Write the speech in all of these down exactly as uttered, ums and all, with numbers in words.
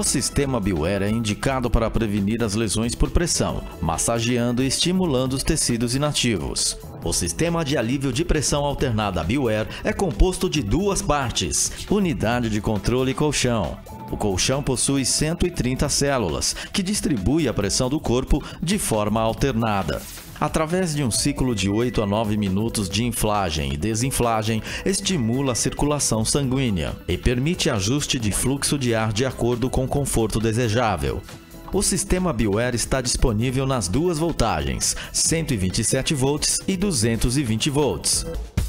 O sistema Biware é indicado para prevenir as lesões por pressão, massageando e estimulando os tecidos inativos. O sistema de alívio de pressão alternada Biware é composto de duas partes: unidade de controle e colchão. O colchão possui cento e trinta células, que distribui a pressão do corpo de forma alternada. Através de um ciclo de oito a nove minutos de inflagem e desinflagem, estimula a circulação sanguínea e permite ajuste de fluxo de ar de acordo com o conforto desejável. O sistema Biware está disponível nas duas voltagens, cento e vinte e sete volts e duzentos e vinte volts.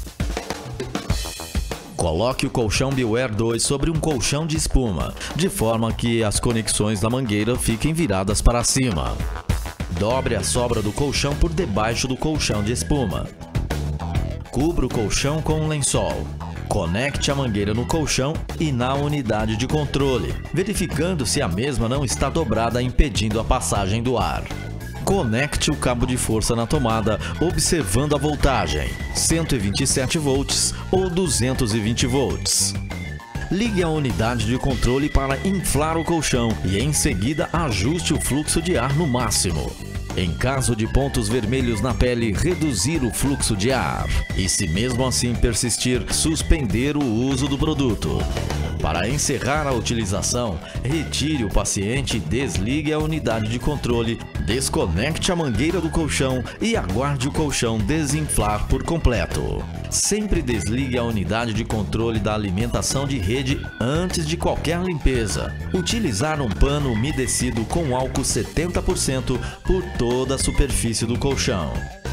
Coloque o colchão Biware dois sobre um colchão de espuma, de forma que as conexões da mangueira fiquem viradas para cima. Dobre a sobra do colchão por debaixo do colchão de espuma. Cubra o colchão com um lençol. Conecte a mangueira no colchão e na unidade de controle, verificando se a mesma não está dobrada, impedindo a passagem do ar. Conecte o cabo de força na tomada, observando a voltagem, cento e vinte e sete volts ou duzentos e vinte volts. Ligue a unidade de controle para inflar o colchão e, em seguida, ajuste o fluxo de ar no máximo. Em caso de pontos vermelhos na pele, reduzir o fluxo de ar. E, se mesmo assim persistir, suspender o uso do produto. Para encerrar a utilização, retire o paciente e desligue a unidade de controle, desconecte a mangueira do colchão e aguarde o colchão desinflar por completo. Sempre desligue a unidade de controle da alimentação de rede antes de qualquer limpeza. Utilizar um pano umedecido com álcool setenta por cento por toda a superfície do colchão.